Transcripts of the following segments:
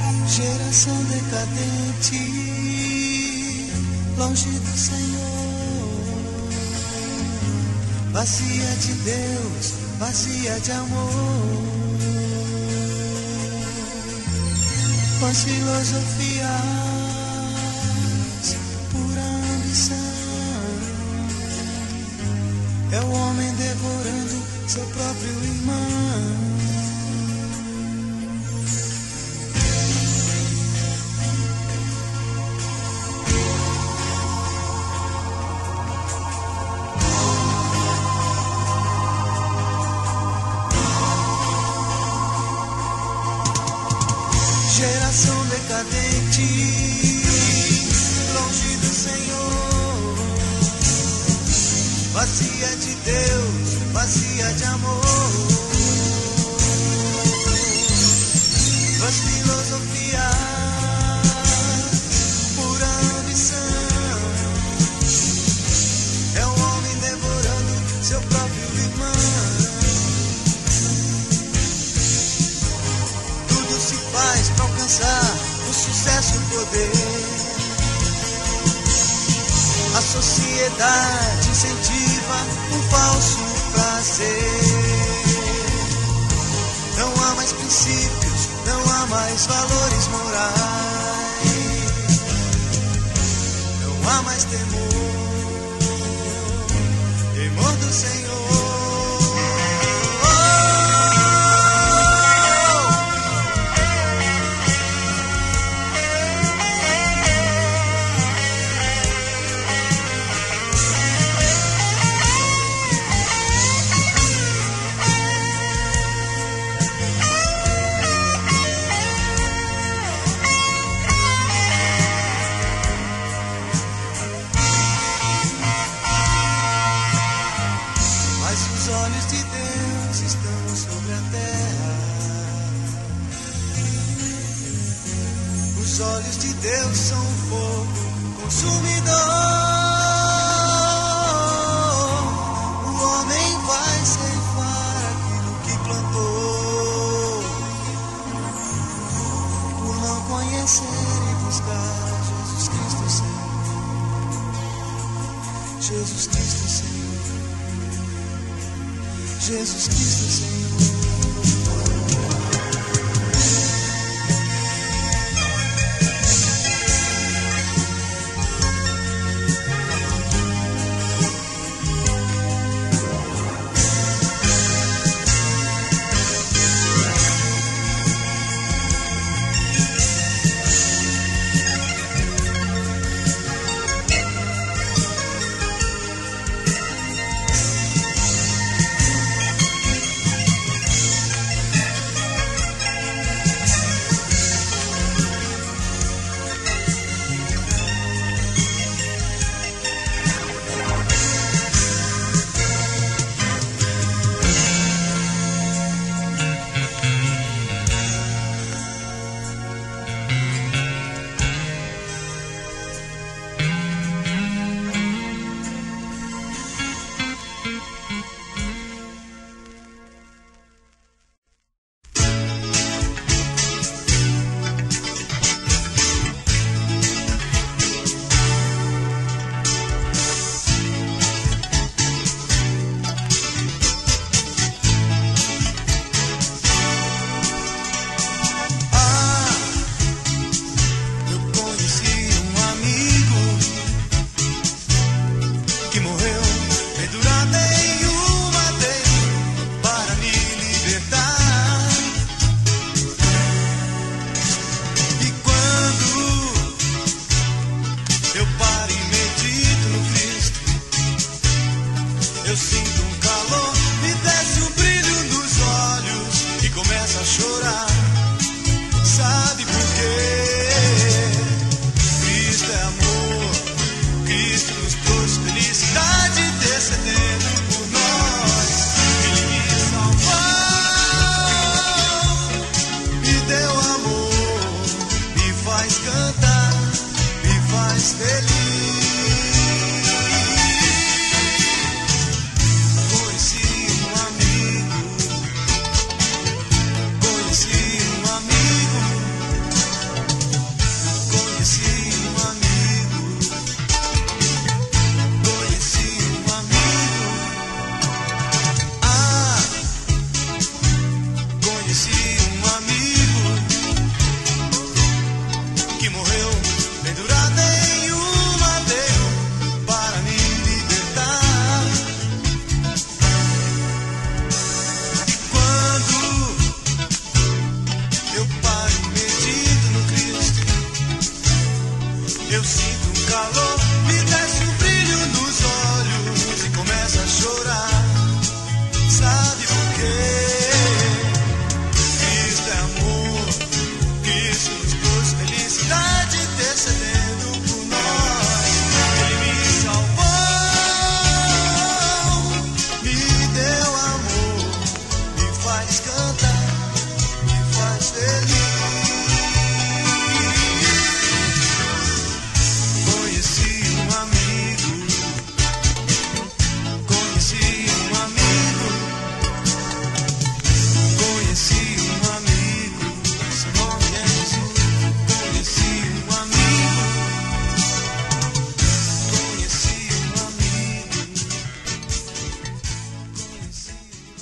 Geração decadente, longe do Senhor, vazia de Deus, vazia de amor, com as filosofias, pura ambição. É o homem devorando seu próprio irmão. Geração decadente, longe do Senhor, vazia de Deus, vazia de amor, duas filosofias, pura ambição. É um homem devorando seu próprio irmão. Tudo se faz pra alcançar o sucesso e o poder. A sociedade incentiva um falso prazer. Não há mais princípios, não há mais valores morais. Não há mais temor, temor do Senhor. Os olhos de Deus estão sobre a terra. Os olhos de Deus são um fogo consumidor. O homem vai ceifar aquilo que plantou, por não conhecer e buscar Jesus Cristo Senhor. Jesus Cristo Senhor. Jesus Cristo Senhor. que morreu pendurado em um madeiro para me libertar. E quando eu paro e medito no Cristo, eu sinto um calor, me desce um brilho nos olhos e começo a chorar. Sabe por quê? Cristo é amor, Cristo nos trouxe felicidade, intercedendo por nós. Ele me salvou, me deu amor, me faz cantar, me faz feliz. Conheci um amigo, conheci um amigo, conheci um amigo, seu nome é Jesus. Conheci um amigo, conheci um amigo, conheci um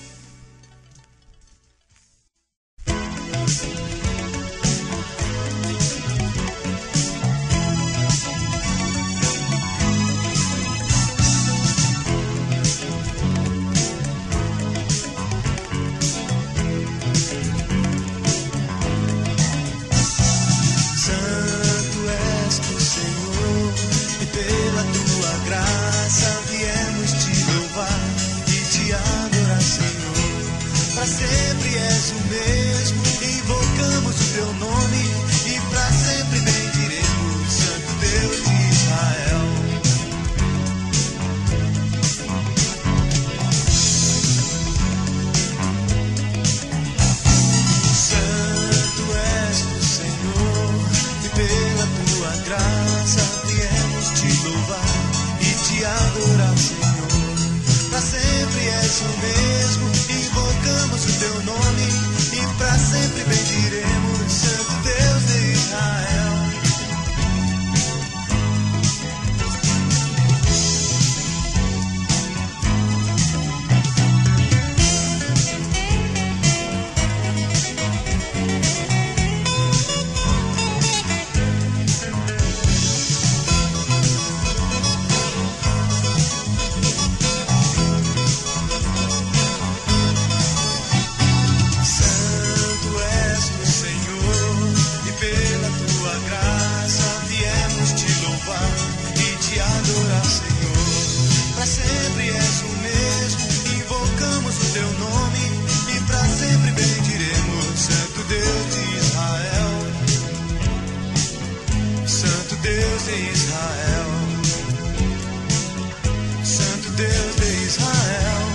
Santo és tu, Senhor, e pela tua graça viemos te louvar e te adorar, Senhor. Para sempre és o mesmo, invocamos o teu nome e para sempre bendiremos, Santo Deus de Israel. Santo és tu, Senhor, e pela tua graça viemos te louvar e te adorar, Senhor. Para sempre és o mesmo, invocamos o teu nome e para sempre bendiremos, Santo Deus de Israel. Santo és tu, Senhor, e pela tua graça viemos te louvar e te adorar, Senhor. Para sempre és o mesmo, invocamos o teu nome e para sempre bendiremos, Santo Deus de Israel. Santo Deus de Israel, Santo Deus de Israel.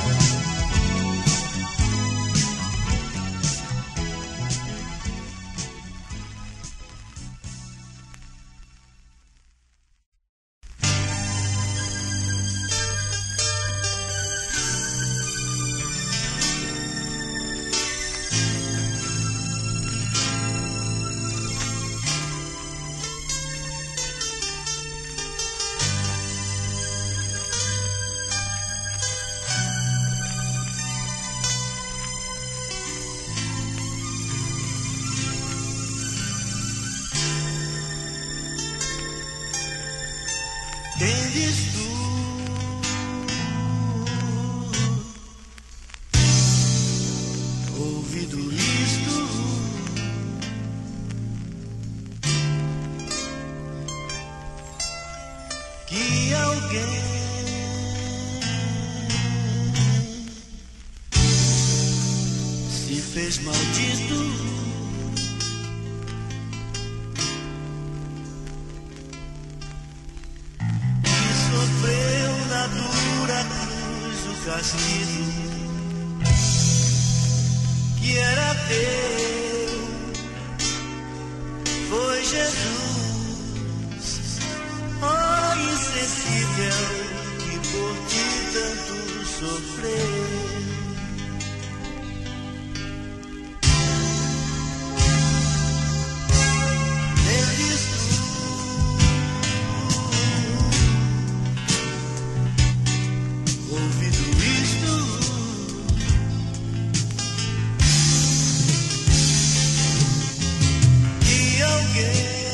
Tendes tu ouvido isto? Que alguém se fez maldito e sofreu na dura cruz o castigo que era teu. Foi Jesus, ó insensível, que por ti tanto sofreu. Tendes tu ouvido isto? Que alguém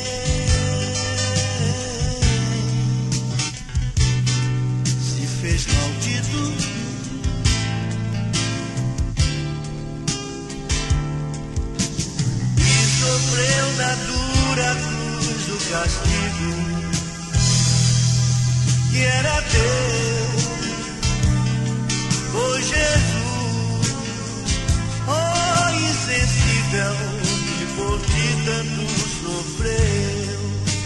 castigo que era teu, foi Jesus, oh insensível, que por ti tanto sofreu.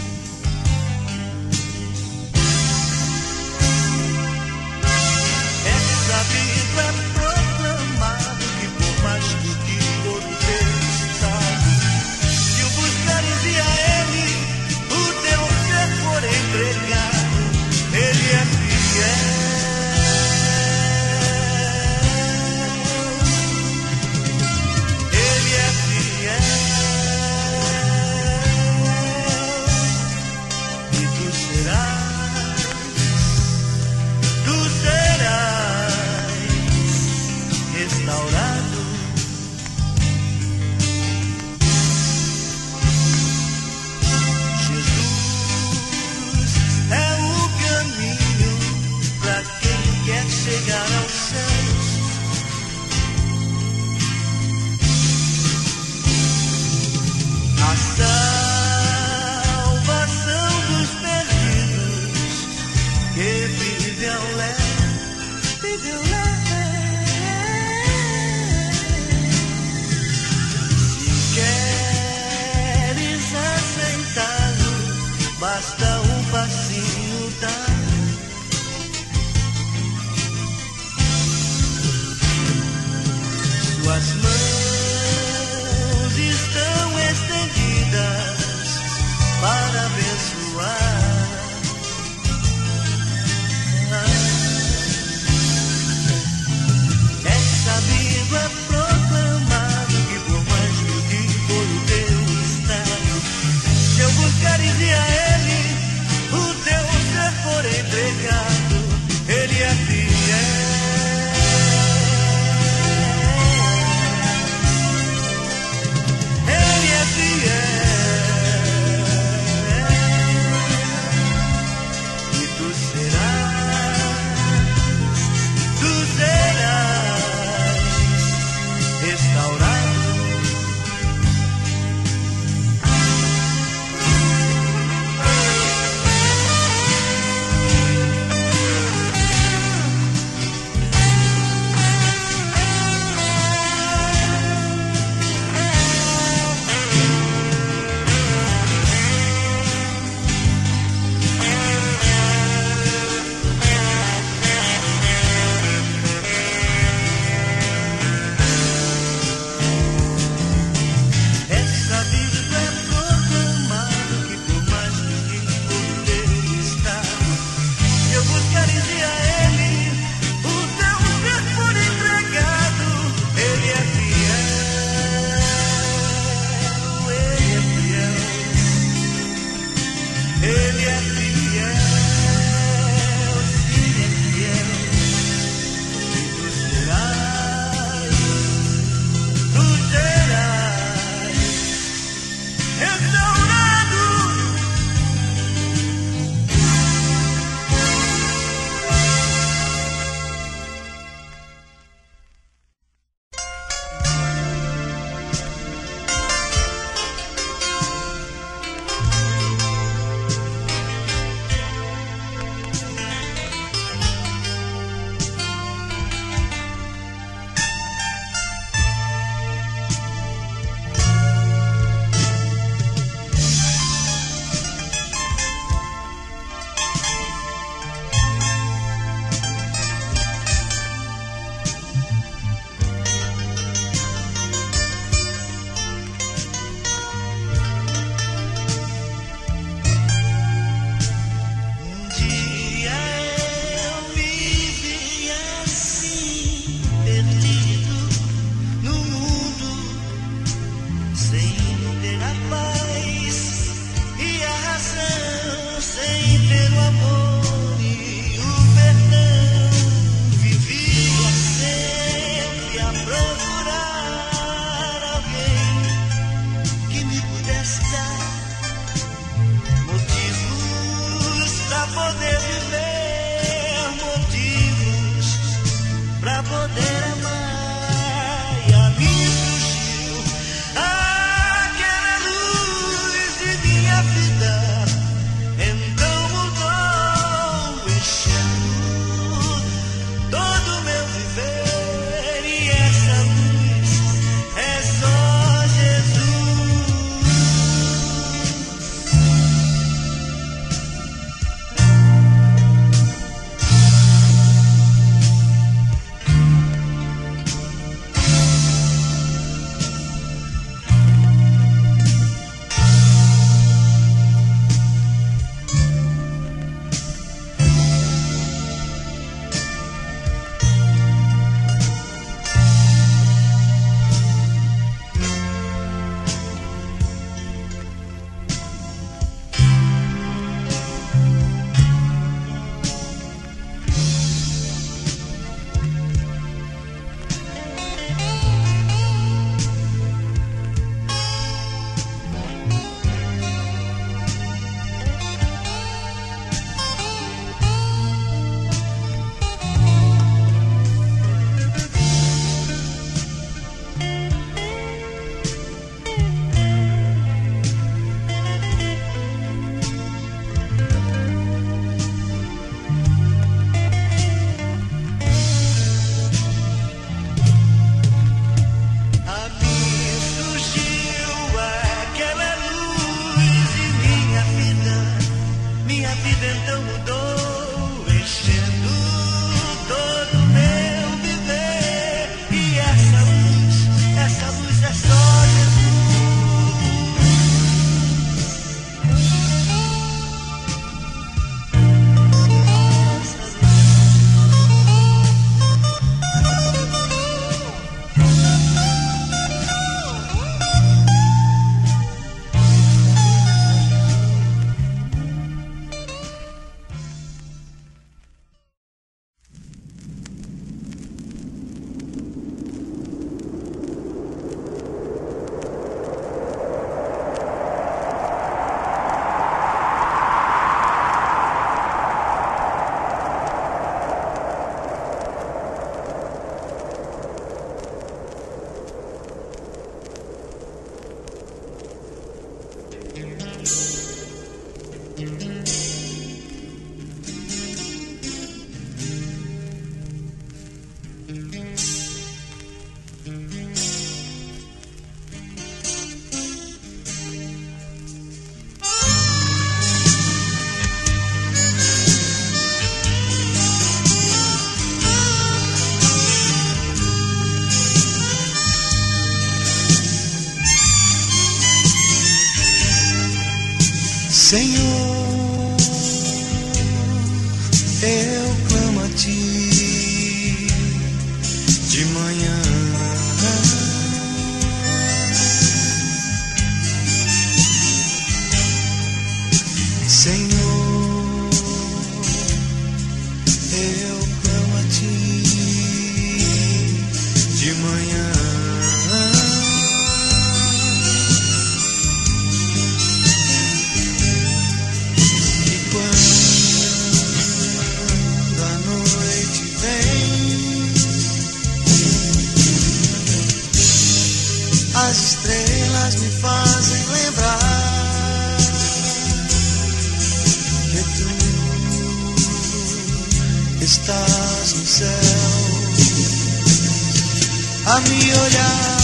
É sabido, é proclamado que por mais que o que for teu estado, se o buscares e a ele o teu ser for entregado, ele é fiel. Ele é fiel. E tu serás restaurado. Jesus é o caminho para quem quer chegar aos céus. A salvação dos perdidos que vive ao léu, vive ao léu. Se queres aceitá-lo, basta um passinho dar. Suas mãos estão estendidas para abençoar. É sabido, é proclamado que por mais que for o teu estado, se eu buscares e a ele Senhor, eu clamo a Ti de manhã. Senhor, eu clamo a Ti de manhã. E quando a noite vem, as estrelas me fazem lembrar que Tu estás no céu a me olhar.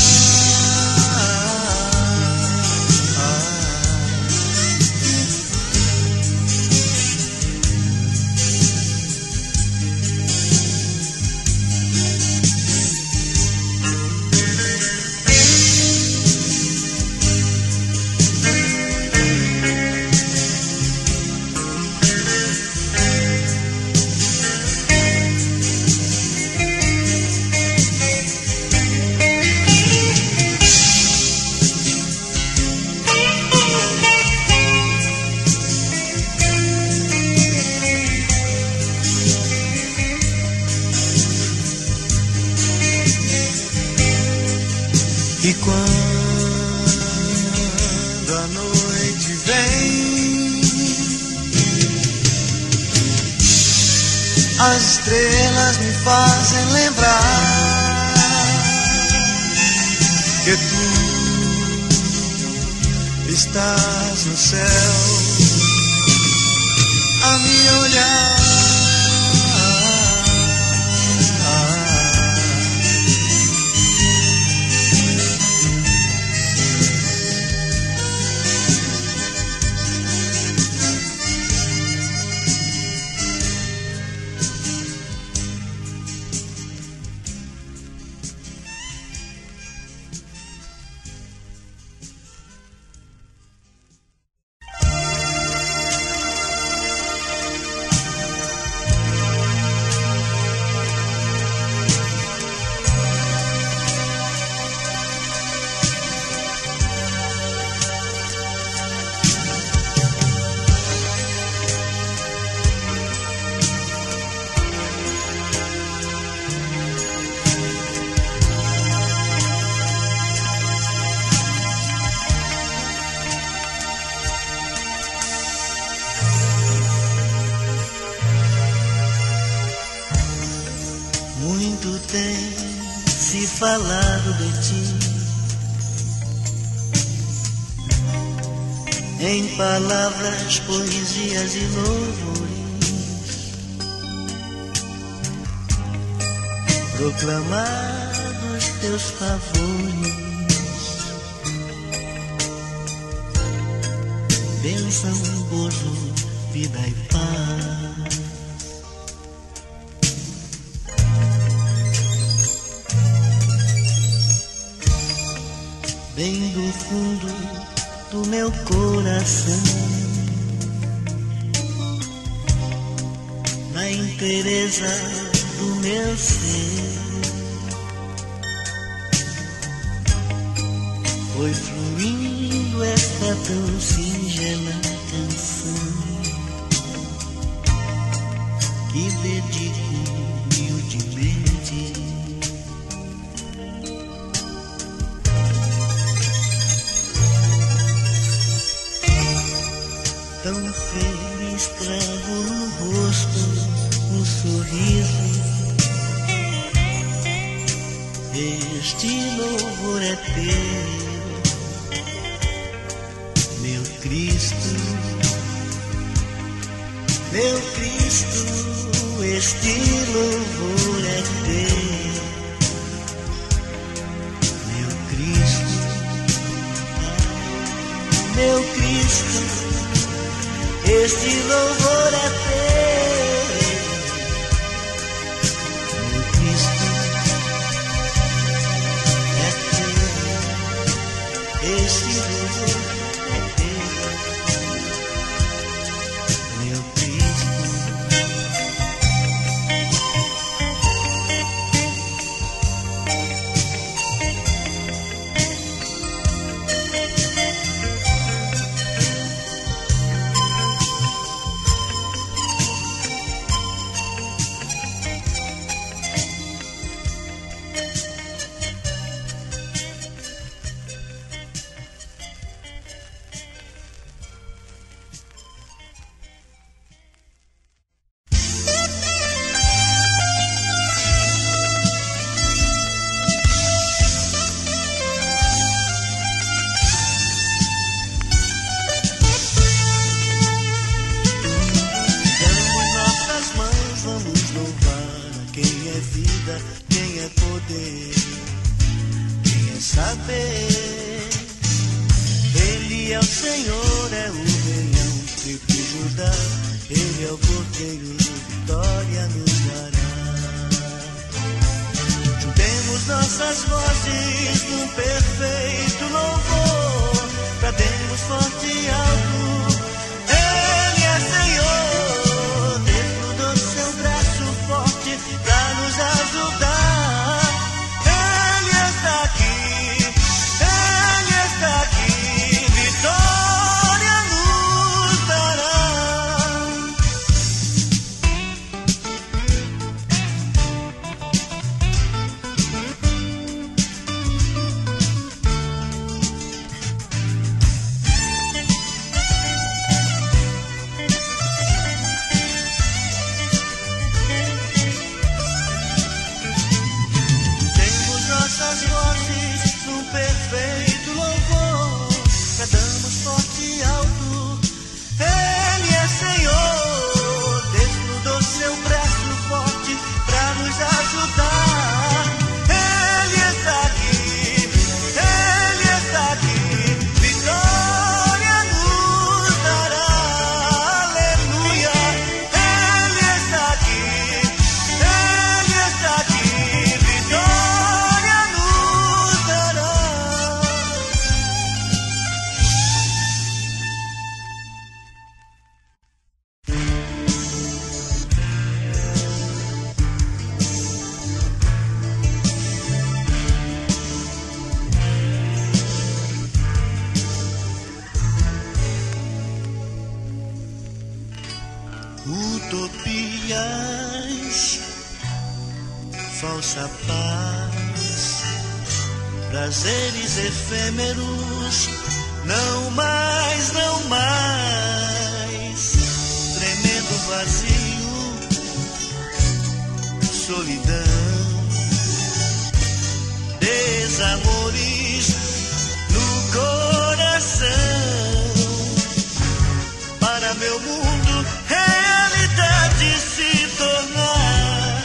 E quando a noite vem, as estrelas me fazem lembrar que Tu estás no céu a me olhar. Muito tem se falado de Ti, em palavras, poesias e louvores, proclamados Teus favores, bênção, gozo, vida e paz. Bem do fundo do meu coração, na inteireza do meu ser, foi fluindo esta tão singela canção que dedico humildemente. Tão feliz trago no rosto um sorriso. Este louvor é Teu, meu Cristo, meu Cristo. Este louvor é Teu, meu Cristo, meu Cristo. Este louvor é Teu, meu Cristo, é Teu. Este louvor é Teu. Senhor é o leão, tribo Judá, Ele é o cordeiro, vitória nos dará. Juntemos nossas vozes num perfeito louvor, brademos forte e alto, Ele é Senhor, desnudou seu braço forte pra nos ajudar. Ele está aqui, Ele está aqui, vitória nos dará. Temos nossas vozes num perfeito louvor, bradamos forte e alto, Ele é Senhor, desnudou seu braço forte pra nos ajudar. Ele está aqui, Ele está aqui, vitória nos dará. Aleluia, Ele está aqui, Ele está aqui, vitória nos dará. Utopias, falsa paz, prazeres efêmeros, não mais, não mais. Tremendo vazio, solidão, desamores no coração. Para meu mundo realidade se tornar,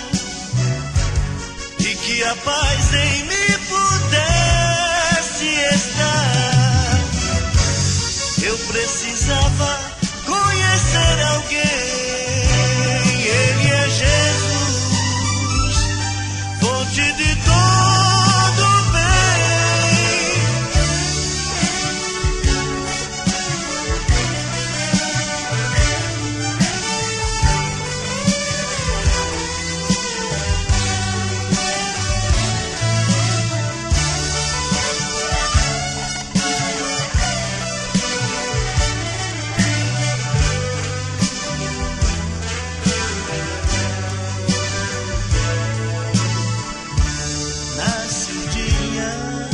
e que a paz em mim pudesse estar. Eu precisava conhecer alguém. Ele é Jesus, fonte de todo bem. Nasce o dia,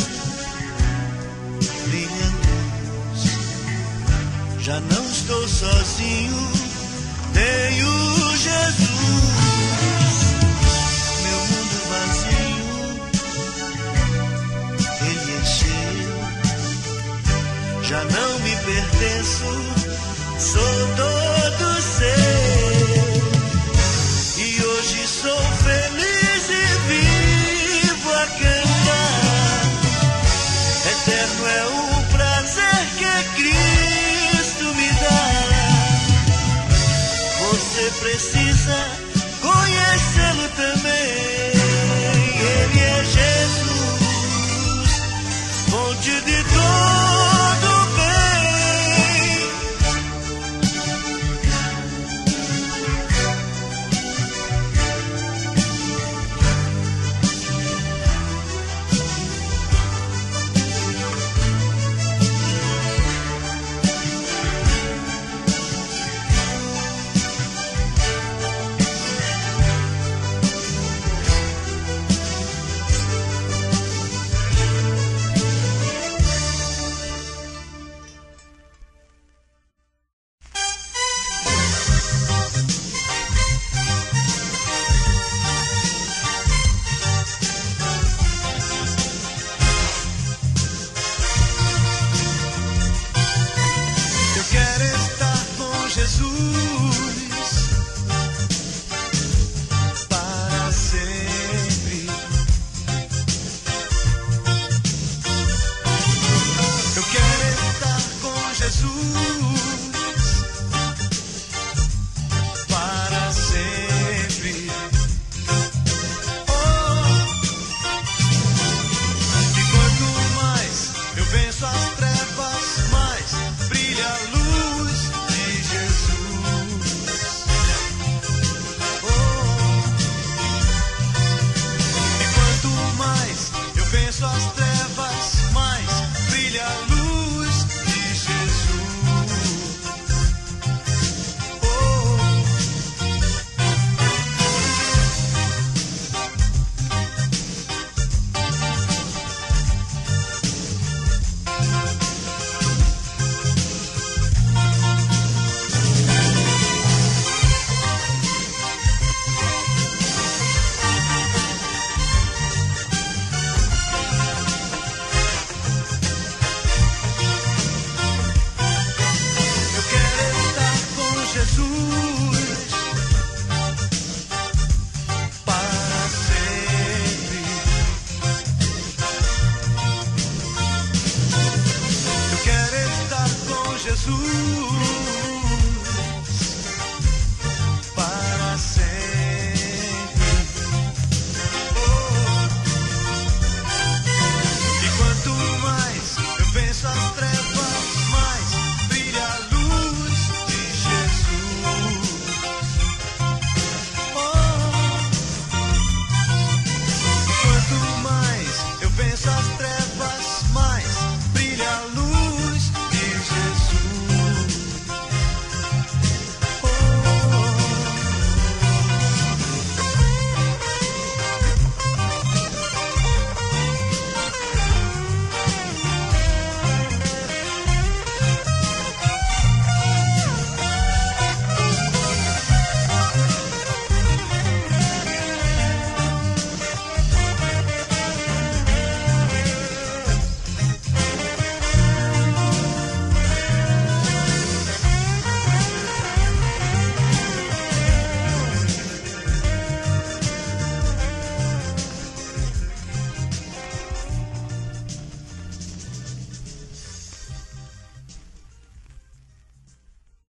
brilha a luz. Já não estou sozinho, tenho Jesus. Meu mundo vazio, Ele encheu. Já não me pertenço, sou todo seu. E hoje sou feliz e vivo a cantar. Eterno é o prazer que Cristo me dá. Você precisa conhecê-lo também. Ele é Jesus, fonte de todo bem. Jesus.